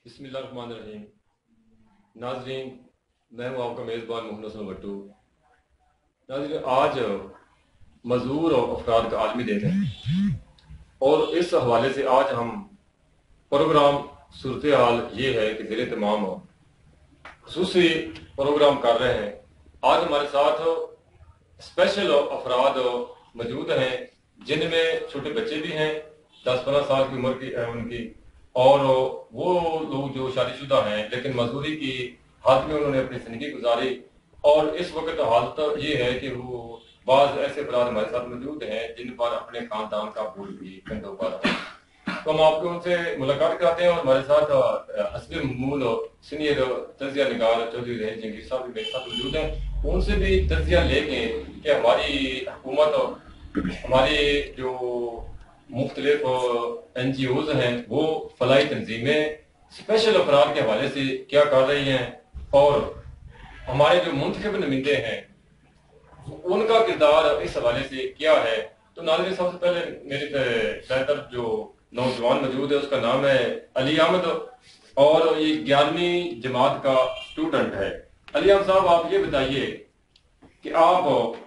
बिस्मिल्लाहिर्रहमानिर्रहीम। नाजरीन, मैं हूँ आपका मेज़बान मोहम्मद watto। नाजरीन, आज मजदूर और अफराद का आलमी दिन है और इस हवाले से आज हम प्रोग्राम सूरत हाल ये है कि ज़ेरे तमाम खुसूसी प्रोग्राम कर रहे हैं। आज हमारे साथ स्पेशल अफराद मौजूद हैं जिनमें छोटे बच्चे भी हैं, 10-15 साल की उम्र की उनकी, और वो लोग जो शादीशुदा हैं लेकिन मजदूरी की हालत में उन्होंने अपनी जिंदगी गुजारी। और इस वक्त हालत ये है कि वो बाज ऐसे अफराद हमारे साथ मौजूद हैं जिन पर अपने खानदान का बोझ भी कंधों पर है। तो हम आपको उनसे मुलाकात कराते हैं और हमारे साथ असली मूल सीनियर तजिया निगार चौधरी रहीम जंगीर साहब भी मेरे साथ मौजूद हैं। उनसे भी तजिया लेके कि हमारी हुकूमत, हमारी जो मुख्तलिफ NGOs हैं, वो फलाई तंजीमें स्पेशल अफराद के हवाले से क्या कर रही हैं और हमारे जो मुंतखब नुमाइंदे हैं उनका किरदार इस हवाले से क्या है। तो नाज़रीन, सबसे पहले मेरे तरफ जो नौजवान मौजूद है उसका नाम है अली अहमद और ये 11वीं जमात का स्टूडेंट है। अली अहमद साहब, आप ये बताइए कि आप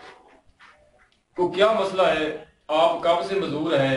को क्या मसला है, आप कब से मजदूर हैं?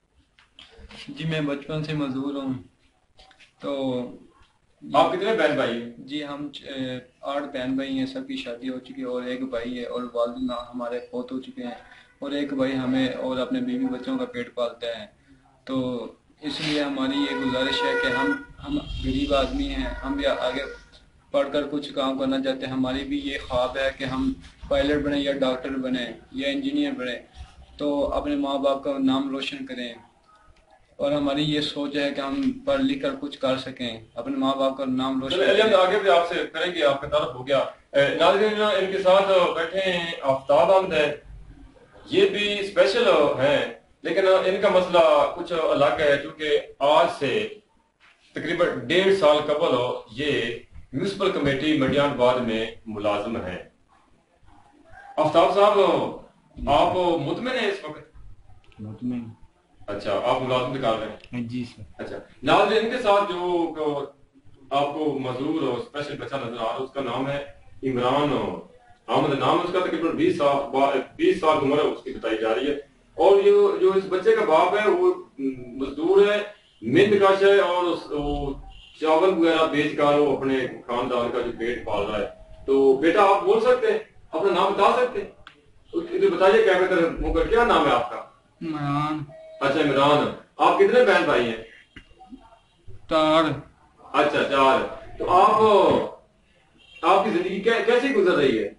जी, मैं बचपन से मजदूर हूँ। तो आप कितने बहन भाई हैं? जी, हम 8 बहन भाई हैं, सबकी शादी हो चुकी है और एक भाई है और वालिद हमारे फौत हो चुके हैं और एक भाई हमें और अपने बीवी बच्चों का पेट पालता है। तो इसलिए हमारी ये गुजारिश है कि हम गरीब आदमी हैं, हम भी आगे पढ़कर कुछ काम करना चाहते हैं। हमारी भी ये ख्वाब है कि हम पायलट बने या डॉक्टर बने या इंजीनियर बने, तो अपने माँ बाप का नाम रोशन करें। और हमारी ये सोच है कि हम पढ़ लिख कर कुछ कर सकें, अपने माँ बाप का नाम रोशन करें। आगे भी आपसे करेंगे, आपका तारुफ हो गया। नाज़रीन, इनके साथ बैठे हैं आफ्ताब अहमद है, ये भी स्पेशल हैं लेकिन इनका मसला कुछ अलग है क्योंकि आज से तकरीबन 1.5 साल कबल ये म्यूनिसिपल कमेटी मडियानबाद में मुलाजिम है। आफ्ताब साहब, आप मुतमिन हैं इस वक्त? मुतमिन। अच्छा, आप मुलाजिम निकाल रहे हैं? जी सर। अच्छा, नाज़रीन, इनके साथ जो आपको मजदूर और स्पेशल बच्चा नजर आ रहा है उसका नाम है इमरान अहमद। नाम उसका तकरीबन 20 साल उम्र है उसकी बताई जा रही है। और ये जो इस बच्चे का बाप है वो मजदूर है, मेहनत कश है और चावल वगैरह बेच कर वो अपने खानदान का जो पेट पाल रहा है। तो बेटा, आप बोल सकते हैं, अपना नाम बता सकते हैं? तो बताइए क्या बेहतर, क्या नाम है आपका? इमरान। अच्छा इमरान, आप कितने बहन भाई हैं? 4। अच्छा 4। तो आपकी जिंदगी कैसी गुजर रही है?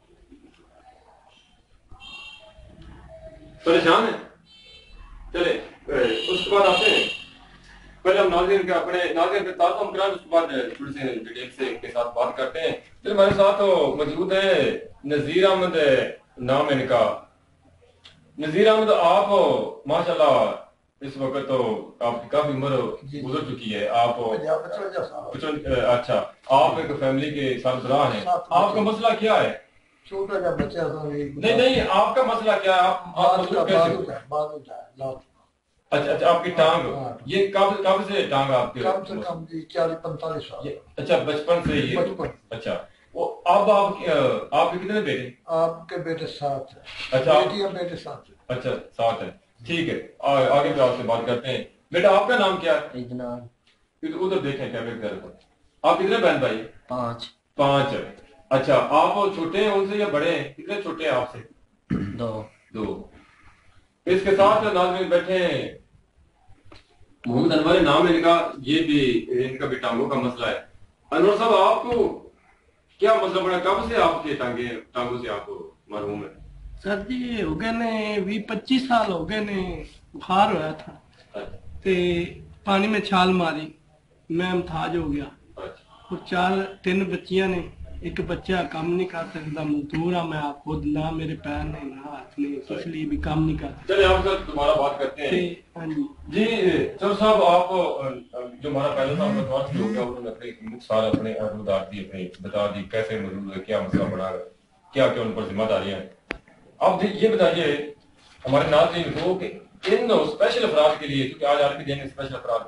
परेशान है? चले उसके बाद आते हैं, पहले हम नाज़रीन के अपने नाज़रीन के तारुफ हम कराएं, उसके बाद थोड़ी सी डिटेल से के साथ बात करते हैं। तो हमारे साथ मौजूद है नज़ीर अहमद, नाम है इनका। नज़ीर अहमद, आप माशाल्लाह इस वक्त तो आपकी काफी उम्र गुजर चुकी है, आप 55। अच्छा, आप एक फैमिली के सरबराह हैं, आपका मसला क्या है? छोटा सा बच्चा नहीं, आपका मसला क्या है? आप कैसे? अच्छा, आपकी टांग, ये कब से टांग आपके? कम से कम 40-45 साल। अच्छा, बचपन से ये? अच्छा, वो अब आपके कितने बेटे? आपके बेटे 7 है। अच्छा, बेटियां बेटे 7 है। अच्छा 7 है, ठीक है। आगे भी आपसे बात करते हैं। बेटा, आपका नाम क्या है? इजनान। उधर देखें कैमरे की तरफ। आप कितने बहन भाई? 5। अच्छा, आप छोटे हैं उनसे या बड़े हैं? कितने छोटे हैं आपसे? 2। इसके साथ नाज़रीन बैठे हैं मोहम्मद अनवर, नाम है इनका, ये भी इनका भी टांगों का मसला है। अनवर साहब, आपको क्या मसला बना, कब से आपके टांगों से आप मरहूम है? सर जी, हो गए ने 20-25 साल हो गए ने, बुखार होया था ते पानी में छाल मारी, मैं मुमताज हो गया। और 3 बच्चियां ने, एक बच्चा काम नहीं कर सकता, मजदूर मैं आप खुद, ना मेरे पैर ने ना हाथ ने, इसलिए भी काम नहीं कर सकता। चलिए आपसे दोबारा बात करते हैं। हाँ जी जी सर साहब, आप जो हमारा पहले था हो गया, उन्होंने अपने सारे अपने अपनी बता दी कैसे मजदूर है, क्या मसला बना, क्या क्या उन पर जिम्मेदारियां हैं। आप ये बताइए हमारे नाज़रीन को कि इन स्पेशल अफराद के लिए, क्योंकि आज आलमी दिन स्पेशल अफराद का,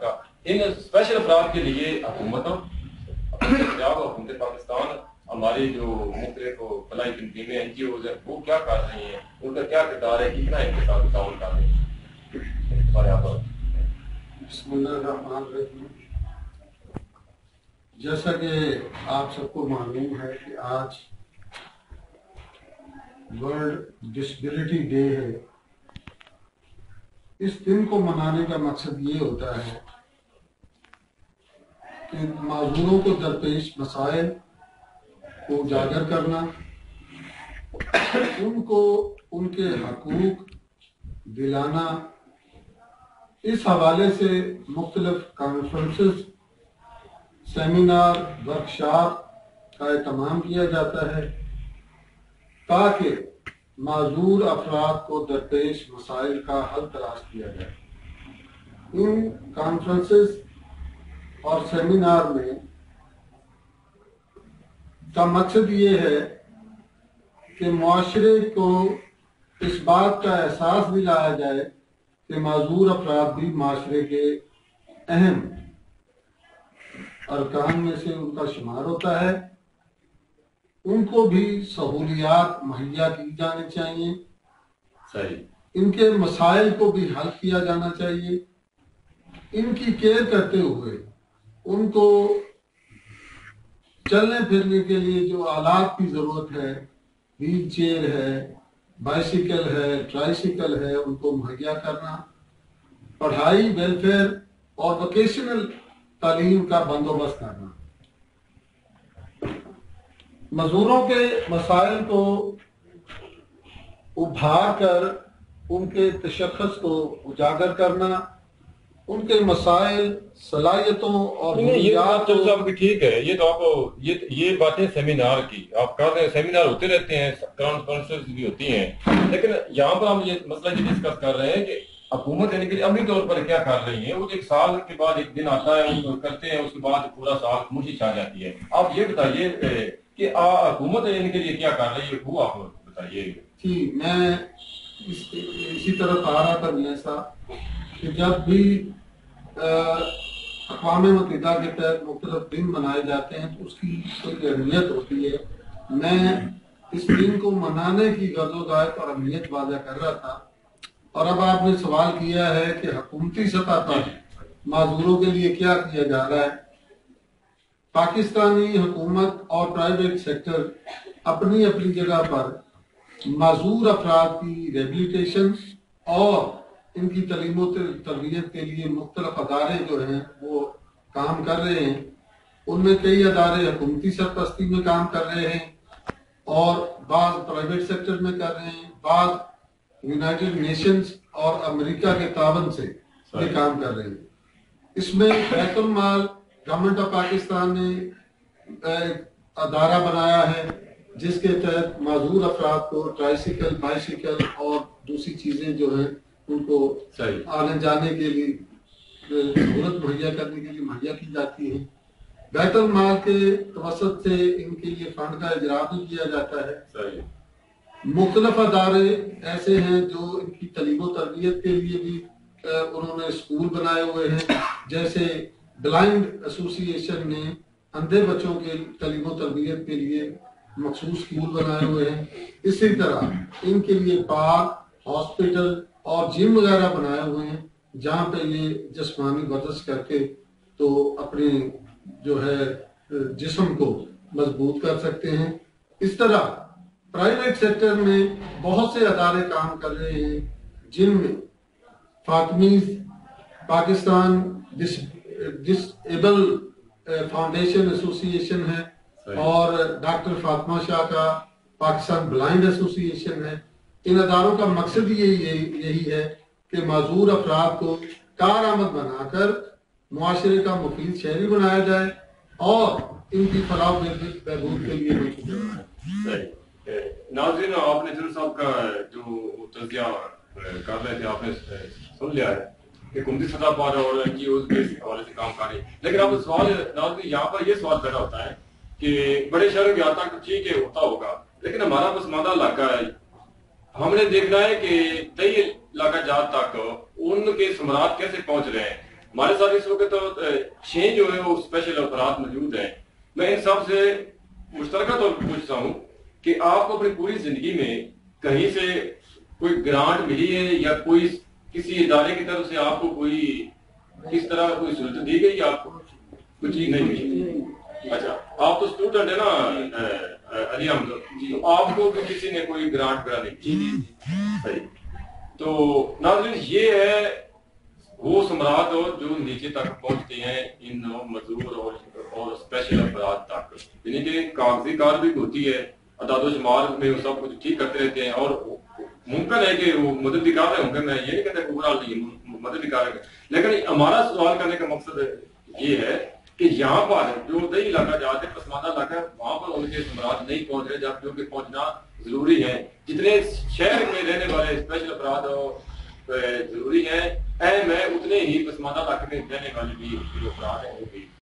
इन स्पेशल अफराद के लिए हुकूमतों, पंजाब और हुकूमत पाकिस्तान, हमारी जो मुख्तलिफ भलाई तंजीमें NGOs है, वो क्या कर रही हैं, उनका क्या किरदार है, कितना इनके साथ ताउन कर रही है हमारे यहाँ पर? बिस्मिल्लाहिर्रहमानिर्रहीम। जैसा कि आप सबको मालूम है कि आज वर्ल्ड डिसेबिलिटी डे है। इस दिन को मनाने का मकसद ये होता है कि माजूरों को दरपेश मसाइल को उजागर करना, उनको उनके हकूक दिलाना। इस हवाले से मुख्तलिफ कॉन्फ्रेंसेस, सेमिनार, वर्कशॉप का एहतमाम किया जाता है ताकि माजूर अफराद को दरपेश मसाइल का हल तलाश किया जाए। इन कॉन्फ्रेंसेस और सेमिनार में का मकसद ये है कि मुआशरे को इस बात का एहसास दिलाया जाए कि माजूर अफराद भी माशरे के अहम अरकान में से उनका शुमार होता है। उनको भी सहूलियात मुहैया की जानी चाहिए, सही, इनके मसाइल को भी हल किया जाना चाहिए। इनकी केयर करते हुए उनको चलने फिरने के लिए जो आलात की जरूरत है, व्हील चेयर है, बाइसिकल है, ट्राइसिकल है, उनको मुहैया करना, पढ़ाई, वेलफेयर और वोकेशनल तालीम का बंदोबस्त करना। मजदूरों के मसाइल को उभार कर उनके तशख्खुस को उजागर करना, उनके मसाइल, सलाहियतों और ये बात तो आपकी ठीक है। ये तो आपको ये बातें सेमिनार की आप कर रहे हैं, सेमिनार होते रहते हैं, कॉन्फ्रेंसेस भी होती हैं, लेकिन यहाँ पर हम ये मसला ये डिस्कस कर रहे हैं कि हुकूमत यानी कि अमली तौर पर क्या कर रही है। वो एक साल के बाद एक दिन आता है, उनको करते हैं, उसके बाद पूरा साल खामोशी छा जाती है। आप ये बताइए कि हुकूमत इनके लिए क्या कर रही है, वो आप बताइए। जी, मैं इसी तरफ आ रहा था मियां साहब कि जब भी अक़वाम मुत्तहिदा के तहत मुख्तलिफ दिन मनाए जाते हैं तो उसकी कोई अहमियत होती है। मैं इस दिन को मनाने की गर्दोगायत और अहमियत वाज़ा कर रहा था, और अब आपने सवाल किया है कि हुकूमती सतह पर माजूरों के लिए क्या किया जा रहा है। पाकिस्तानी हुकूमत और प्राइवेट सेक्टर अपनी अपनी जगह पर माजूर अफराद की रिहेबिलिटेशन और इनकी तलीम तरबियत के लिए मुख्तलिफ अदारे जो हैं वो काम कर रहे हैं। उनमें कई अदारे हुकूमती सरपरस्ती में काम कर रहे हैं और बाज़ प्राइवेट सेक्टर में कर रहे हैं, बाज़ यूनाइटेड नेशंस और अमेरिका के तावन से ये काम कर रहे हैं। इसमें बैतुल माल गवर्नमेंट ऑफ पाकिस्तान ने अदारा बनाया है जिसके तहत माजूर अफराद को ट्राइसिकल, बाइसिकल और दूसरी चीजें जो हैं उनको आने जाने के लिए सहूलत मुहैया करने के लिए मुहैया की जाती है। बैतुल माल के तवसत से इनके लिए फंड का इजरा भी किया जाता है। मुख्तलिफ अदारे ऐसे हैं जो इनकी तलीम तरबियत के लिए भी उन्होंने स्कूल बनाए हुए हैं, जैसे ब्लाइंड एसोसिएशन ने अंधे बच्चों के तलीम तरबियत के लिए मखसूस स्कूल बनाए हुए हैं। इसी तरह इनके लिए पार्क, हॉस्पिटल और जिम वगैरह बनाए हुए हैं जहाँ पे ये जिस्मानी वर्जिश करके तो अपने जो है जिस्म को मजबूत कर सकते हैं। इस तरह प्राइवेट सेक्टर में बहुत से अदारे काम कर रहे हैं जिनमें फातमीज पाकिस्तान डिसेबल फाउंडेशन एसोसिएशन है और डॉक्टर फातिमा शाह का पाकिस्तान ब्लाइंड एसोसिएशन है। इन अदारों का मकसद यही है कि माजूर अफराद को कारआमद बनाकर मुआशरे का मुफीद शहरी बनाया जाए और इनकी फलाह बहबूद के लिए। नाज़रीन, आपने जरूर साहब का जो तज़किया कर रहे थे आपने सुन लिया है कि हुकूमती सतह पर और NGOs के हवाले से काम कर रही है, लेकिन अब सवाल नाज़रीन यहाँ पर यह सवाल पैदा होता है कि बड़े शहरों के यहाँ तक ठीक है होता होगा, लेकिन हमारा पसमानदा इलाका है, हमने देखना है कि कई इलाका जात तक उनके समरात कैसे पहुंच रहे हैं। ہمارے ساتھ اس وقت تو 6 جو ہے وہ اسپیشل افراد موجود ہیں. میں ان سب سے مشترکہ طور پر پوچھتا ہوں کہ آپ کو اپنی پوری زندگی میں کہیں سے کوئی گرانٹ ملی ہے یا کوئی کسی ادارے کی طرف سے آپ کو کوئی کس طرح کوئی سہولت دی گئی؟ آپ کو کچھ چیز نہیں ملی؟ اچھا آپ تو اسٹوڈنٹ ہے نا علی احمد، تو آپ کو کسی نے کوئی گرانٹ کرا نہیں؟ صحیح. تو ناظرین یہ ہے وہ ثمرات جو نیچے تک پہنچتے ہیں ان مزدور اور اسپیشل افراد تک، یعنی کہ کاغذی کارروائی ہوتی ہے، اعداد و شمار میں وہ سب کچھ ٹھیک کرتے رہتے ہیں، اور ممکن ہے کہ وہ مدد بھی کر رہے ہوں گے. میں یہ نہیں کہتا کہ اوور آل نہیں مدد بھی کر رہے ہیں، لیکن ہمارا سوال کرنے کا مقصد یہ ہے کہ یہاں پر جو دیہی علاقہ جاتے ہیں، پسماندہ علاقہ ہے، وہاں پر ان کے ثمرات نہیں پہنچ رہے، جب جو کہ پہنچنا ضروری ہے. جتنے شہر میں رہنے والے اسپیشل افراد ضروری ہیں، اہم ہے، اتنے ہی پسماندہ علاقے میں رہنے والے بھی جو افراد ہیں وہ بھی